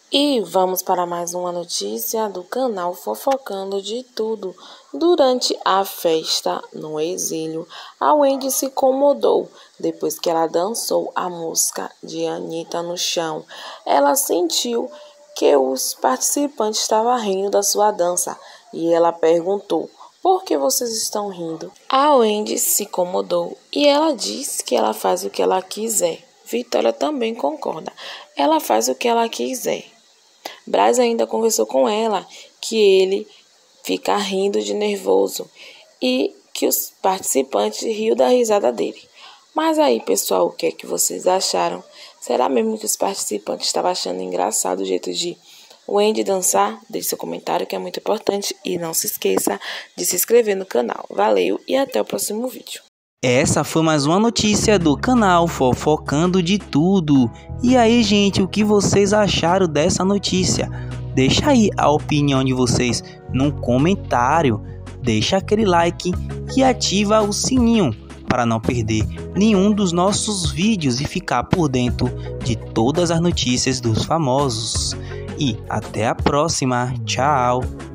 E vamos para mais uma notícia do canal Fofocando de Tudo. Durante a festa no exílio, a Wendy se incomodou depois que ela dançou a música de Anitta no chão. Ela sentiu que os participantes estavam rindo da sua dança e ela perguntou: por que vocês estão rindo? A Wendy se incomodou e ela disse que ela faz o que ela quiser. Vitória também concorda. Ela faz o que ela quiser. Braz ainda conversou com ela que ele fica rindo de nervoso e que os participantes riam da risada dele. Mas aí, pessoal, o que é que vocês acharam? Será mesmo que os participantes estavam achando engraçado o jeito de Wendy dançar? Deixe seu comentário que é muito importante e não se esqueça de se inscrever no canal. Valeu e até o próximo vídeo. Essa foi mais uma notícia do canal Fofocando de Tudo. E aí, gente, o que vocês acharam dessa notícia? Deixa aí a opinião de vocês num comentário. Deixa aquele like e ativa o sininho para não perder nenhum dos nossos vídeos e ficar por dentro de todas as notícias dos famosos. E até a próxima. Tchau!